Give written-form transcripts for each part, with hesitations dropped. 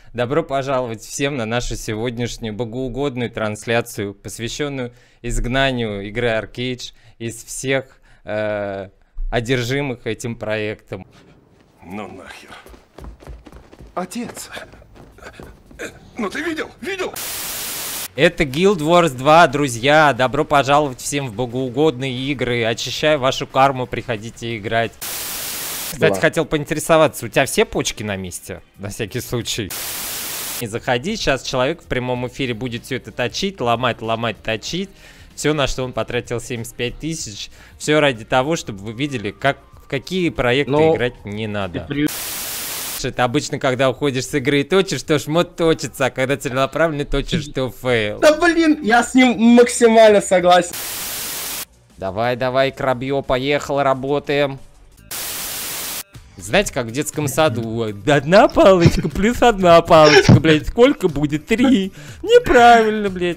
Добро пожаловать всем на нашу сегодняшнюю богоугодную трансляцию, посвященную изгнанию игры Arcade из всех одержимых этим проектом. Ну нахер. Отец. Ну ты видел? Видел? Это Guild Wars 2, друзья. Добро пожаловать всем в богоугодные игры. Очищаю вашу карму, приходите играть. Кстати, хотел поинтересоваться, у тебя все почки на месте? На всякий случай. Не заходи, сейчас человек в прямом эфире будет все это точить, ломать, точить. Все, на что он потратил 75 тысяч. Все ради того, чтобы вы видели, в какие проекты играть не надо. Это обычно, когда уходишь с игры и точишь, то шмот точится, а когда целенаправленно точишь, то фейл. Да блин, я с ним максимально согласен. Давай, крабье, поехал, работаем. Знаете, как в детском саду. Одна палочка плюс одна палочка, блядь. Сколько будет? 3. Неправильно, блядь.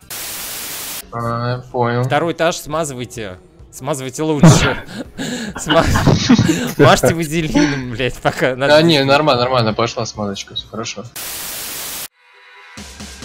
Понял. Второй этаж смазывайте. Смазывайте лучше. Мажьте вазелином, блядь, пока. Да не, нормально, пошла смазочка, все хорошо.